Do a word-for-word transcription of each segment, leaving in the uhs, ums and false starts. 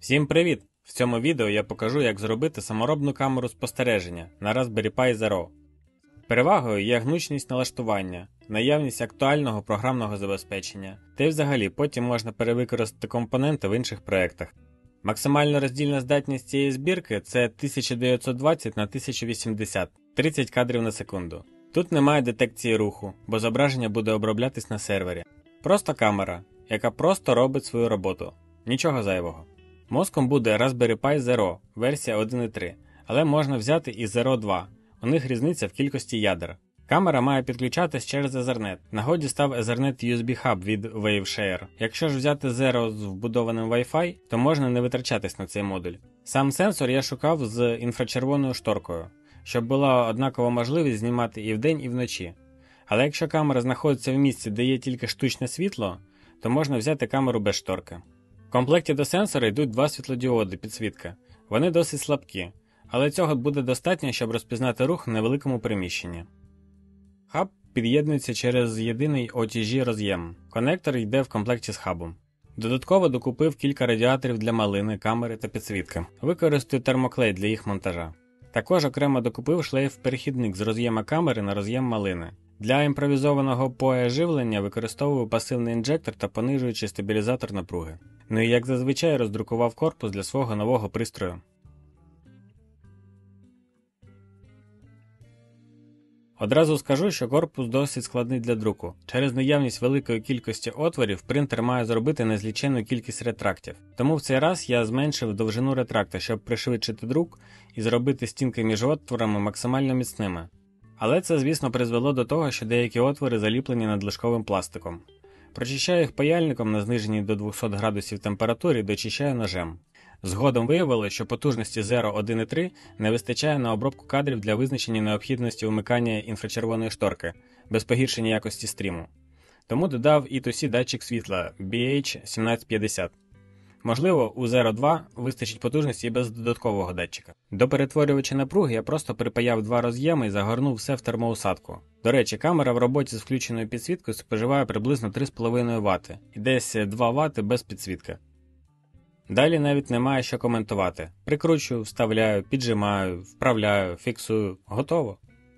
Всім привіт! В цьому відео я покажу, як зробити саморобну камеру спостереження на Raspberry Pi Zero. Перевагою є гнучність налаштування, наявність актуального програмного забезпечення, та й взагалі потім можна перевикористати компоненти в інших проєктах. Максимальна роздільна здатність цієї збірки – це тисяча дев'ятсот двадцять на тисячу вісімдесят, тридцять кадрів на секунду. Тут немає детекції руху, бо зображення буде оброблятись на сервері. Просто камера, яка просто робить свою роботу. Нічого зайвого. Мозком буде Raspberry Pi Zero, версія один крапка три, але можна взяти і Zero два, у них різниця в кількості ядер. Камера має підключатись через Ethernet. Нагоді став Ethernet ю ес бі Hub від Waveshare. Якщо ж взяти Zero з вбудованим Wi-Fi, то можна не витрачатись на цей модуль. Сам сенсор я шукав з інфрачервоною шторкою, щоб була однакова можливість знімати і вдень, і вночі. Але якщо камера знаходиться в місці, де є тільки штучне світло, то можна взяти камеру без шторки. В комплекті до сенсора йдуть два світлодіоди підсвітка. Вони досить слабкі, але цього буде достатньо, щоб розпізнати рух в невеликому приміщенні. Хаб під'єднується через єдиний о ті джі роз'єм. Конектор йде в комплекті з хабом. Додатково докупив кілька радіаторів для малини, камери та підсвітки. Використаю термоклей для їх монтажа. Також окремо докупив шлейф-перехідник з роз'єма камери на роз'єм малини. Для імпровізованого пое живлення використовую пасивний інжектор та понижуючий стабілізатор напруги. Ну і як зазвичай роздрукував корпус для свого нового пристрою. Одразу скажу, що корпус досить складний для друку. Через наявність великої кількості отворів принтер має зробити незліченну кількість ретрактів. Тому в цей раз я зменшив довжину ретракта, щоб пришвидшити друк і зробити стінки між отворами максимально міцними. Але це, звісно, призвело до того, що деякі отвори заліплені надлишковим пластиком. Прочищаю їх паяльником на зниженій до двохсот градусів температурі, дочищаю ножем. Згодом виявилося, що потужності Zero один крапка три не вистачає на обробку кадрів для визначення необхідності вмикання інфрачервоної шторки, без погіршення якості стріму. Тому додав і ту сі датчик світла бі ейч сімнадцять п'ятдесят. Можливо, у Zero два вистачить потужності і без додаткового датчика. До перетворювача напруги я просто припаяв два роз'єми і загорнув все в термоусадку. До речі, камера в роботі з включеною підсвіткою споживає приблизно три з половиною вати і десь два вати без підсвітки. Далі навіть немає що коментувати. Прикручую, вставляю, піджимаю, вправляю, фіксую. Готово.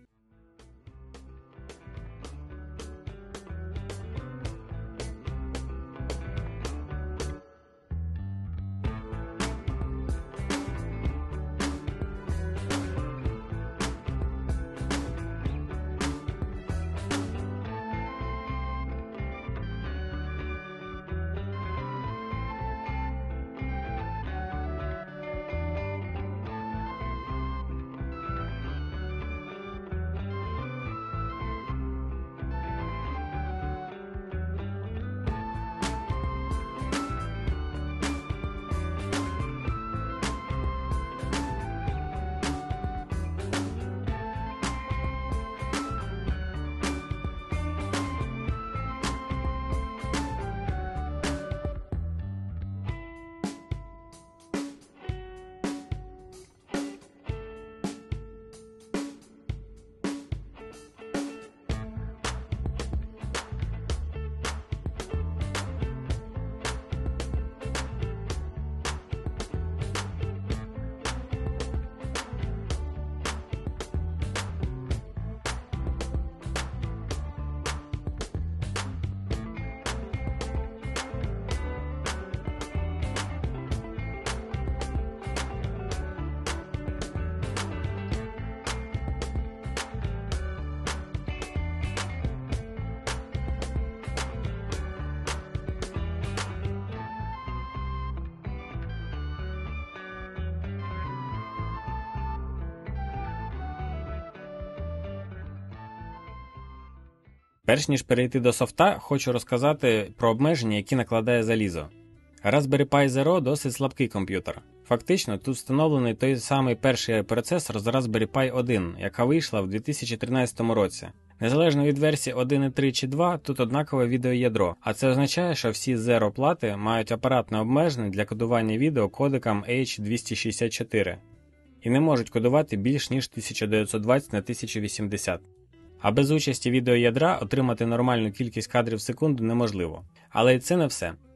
Перш ніж перейти до софта, хочу розказати про обмеження, які накладає залізо. Raspberry Pi Zero досить слабкий комп'ютер. Фактично, тут встановлений той самий перший процесор з Raspberry Pi один, яка вийшла в дві тисячі тринадцятому році. Незалежно від версії один крапка три чи два, тут однакове відеоядро, а це означає, що всі Zero плати мають апаратне обмеження для кодування відео кодеком ейч двісті шістдесят чотири і не можуть кодувати більш ніж тисяча дев'ятсот двадцять на тисячу вісімдесят. А без участі відеоядра отримати нормальну кількість кадрів в секунду неможливо. Але і це не все.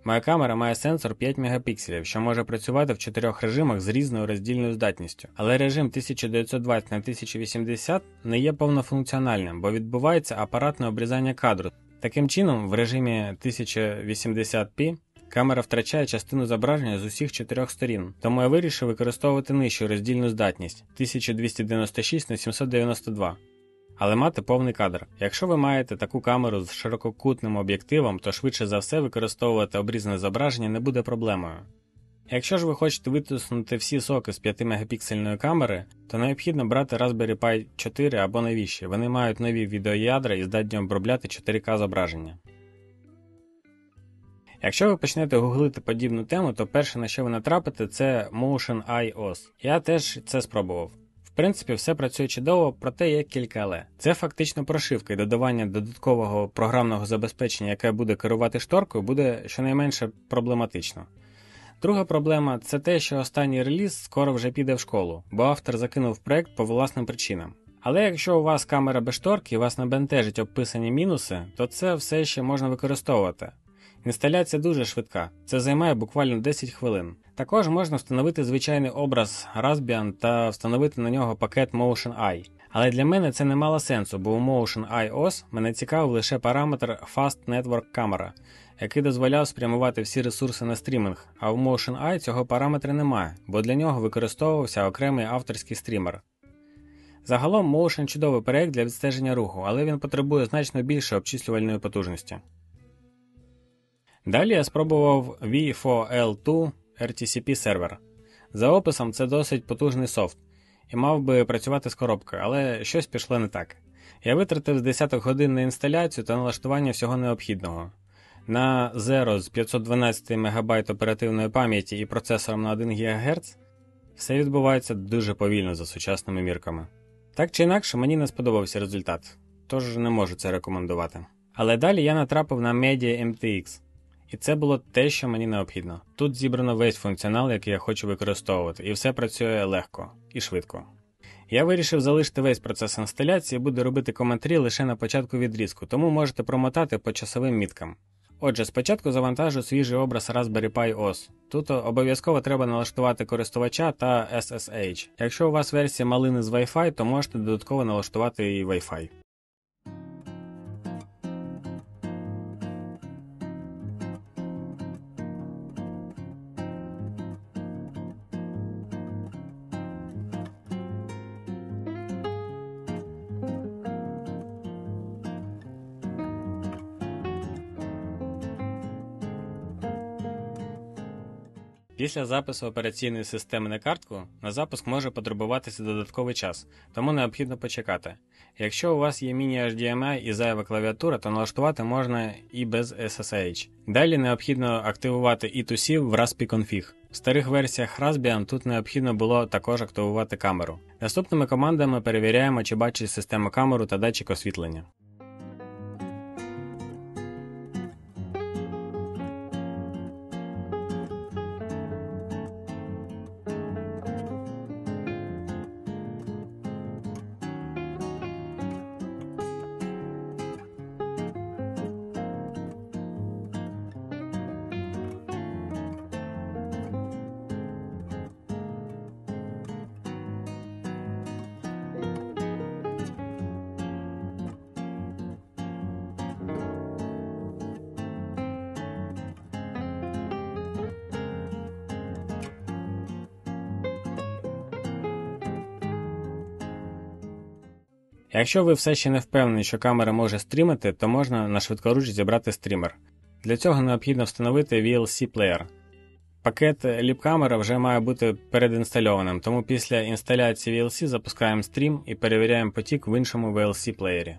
Моя камера має сенсор п'ять мегапікселів, що може працювати в чотирьох режимах з різною роздільною здатністю. Але режим тисяча дев'ятсот двадцять на тисяча вісімдесят не є повнофункціональним, бо відбувається апаратне обрізання кадру. Таким чином, в режимі тисяча вісімдесят пі камера втрачає частину зображення з усіх чотирьох сторін, тому я вирішив використовувати нижчу роздільну здатність тисяча двісті дев'яносто шість на сімсот дев'яносто два. Але мати повний кадр. Якщо ви маєте таку камеру з ширококутним об'єктивом, то швидше за все використовувати обрізане зображення не буде проблемою. Якщо ж ви хочете витиснути всі соки з п'ять мегапіксельної камери, то необхідно брати Raspberry Pi чотири або новіші. Вони мають нові відеоядра і здатні обробляти чотири ка зображення. Якщо ви почнете гуглити подібну тему, то перше, на що ви натрапите, це Motion Eye о ес. Я теж це спробував. В принципі, все працює чудово, проте є кілька але. Це фактично прошивка і додавання додаткового програмного забезпечення, яке буде керувати шторкою, буде щонайменше проблематично. Друга проблема – це те, що останній реліз скоро вже піде в школу, бо автор закинув проект по власним причинам. Але якщо у вас камера без шторки і вас не бентежить описані мінуси, то це все ще можна використовувати. Інсталяція дуже швидка, це займає буквально десять хвилин. Також можна встановити звичайний образ Raspbian та встановити на нього пакет Motion Eye. Але для мене це не мало сенсу, бо у Motion Eye о ес мене цікавив лише параметр Fast Network Camera, який дозволяв спрямувати всі ресурси на стрімінг, а у Motion Eye цього параметра немає, бо для нього використовувався окремий авторський стрімер. Загалом Motion чудовий проєкт для відстеження руху, але він потребує значно більше обчислювальної потужності. Далі я спробував ві фор ел два ар ті сі пі сервер. За описом це досить потужний софт і мав би працювати з коробкою, але щось пішло не так. Я витратив з десяток годин на інсталяцію та налаштування всього необхідного. На Zero з п'ятсот дванадцять мегабайт оперативної пам'яті і процесором на один гігагерц все відбувається дуже повільно за сучасними мірками. Так чи інакше, мені не сподобався результат, тож не можу це рекомендувати. Але далі я натрапив на Media ем ті ікс. І це було те, що мені необхідно. Тут зібрано весь функціонал, який я хочу використовувати, і все працює легко і швидко. Я вирішив залишити весь процес інсталяції і буду робити коментарі лише на початку відрізку, тому можете промотати по часовим міткам. Отже, спочатку завантажу свіжий образ Raspberry Pi о ес. Тут обов'язково треба налаштувати користувача та ес ес ейч. Якщо у вас версія малини з Wi-Fi, то можете додатково налаштувати і Wi-Fi. Після запису операційної системи на картку, на запуск може потребуватися додатковий час, тому необхідно почекати. Якщо у вас є міні-ейч ді ем ай і зайва клавіатура, то налаштувати можна і без ес ес ейч. Далі необхідно активувати і ту сі в Raspi-config. В старих версіях Raspbian тут необхідно було також активувати камеру. Наступними командами перевіряємо, чи бачить система камеру та датчик освітлення. Якщо ви все ще не впевнені, що камера може стрімити, то можна на швидкоруч зібрати стрімер. Для цього необхідно встановити ві ел сі-плеєр. Пакет LibCamera вже має бути передінстальованим, тому після інсталяції ві ел сі запускаємо стрім і перевіряємо потік в іншому ві ел сі-плеєрі.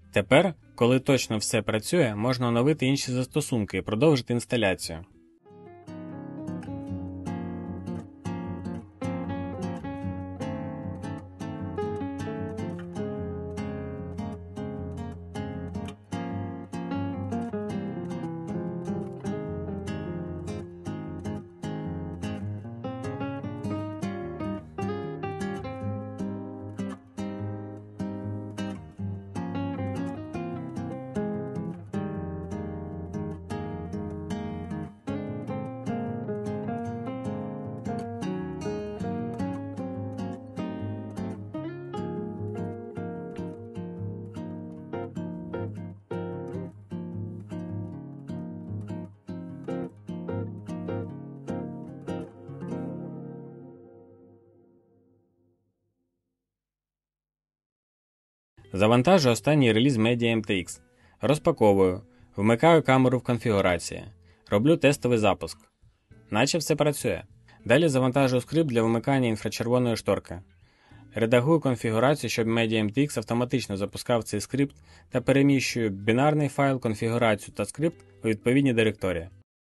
Тепер, коли точно все працює, можна оновити інші застосунки і продовжити інсталяцію. Завантажую останній реліз Media ем ті ікс. Розпаковую. Вмикаю камеру в конфігурації. Роблю тестовий запуск. Наче все працює. Далі завантажую скрипт для вмикання інфрачервоної шторки. Редагую конфігурацію, щоб Media ем ті ікс автоматично запускав цей скрипт та переміщую бінарний файл, конфігурацію та скрипт у відповідні директорії.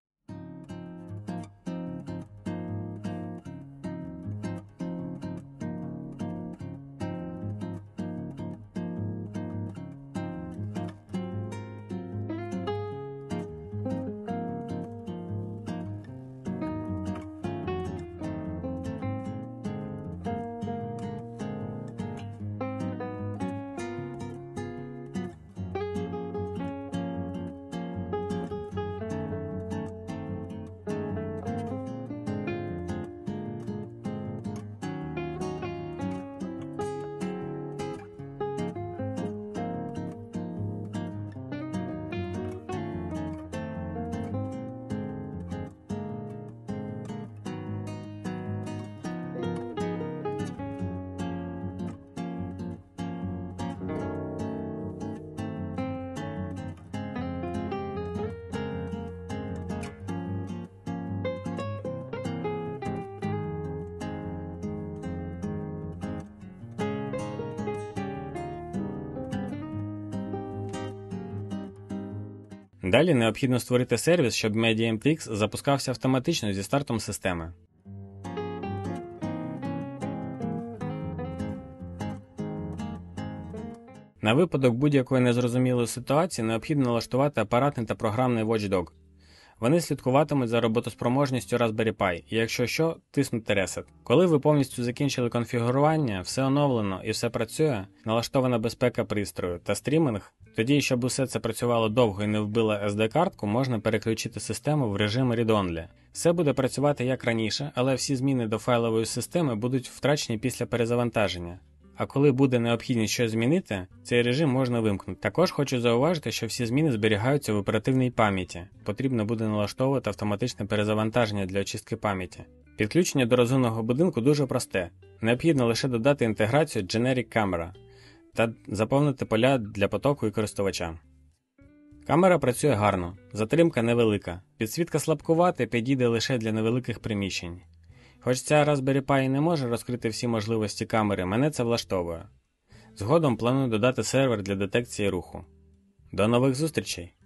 Далі необхідно створити сервіс, щоб Media ем ті ікс запускався автоматично зі стартом системи. На випадок будь-якої незрозумілої ситуації необхідно налаштувати апаратний та програмний Watchdog. Вони слідкуватимуть за роботоспроможністю Raspberry Pi, і якщо що, тиснути Reset. Коли ви повністю закінчили конфігурування, все оновлено і все працює, налаштована безпека пристрою та стрімінг, тоді, щоб усе це працювало довго і не вбило ес ді-картку, можна переключити систему в режим Read-Only. Все буде працювати як раніше, але всі зміни до файлової системи будуть втрачені після перезавантаження. А коли буде необхідність щось змінити, цей режим можна вимкнути. Також хочу зауважити, що всі зміни зберігаються в оперативній пам'яті. Потрібно буде налаштовувати автоматичне перезавантаження для очистки пам'яті. Підключення до розумного будинку дуже просте. Необхідно лише додати інтеграцію Generic Camera та заповнити поля для потоку і користувача. Камера працює гарно, затримка невелика. Підсвітка слабкувата, підійде лише для невеликих приміщень. Хоч ця Raspberry Pi не може розкрити всі можливості камери, мене це влаштовує. Згодом планую додати сервер для детекції руху. До нових зустрічей!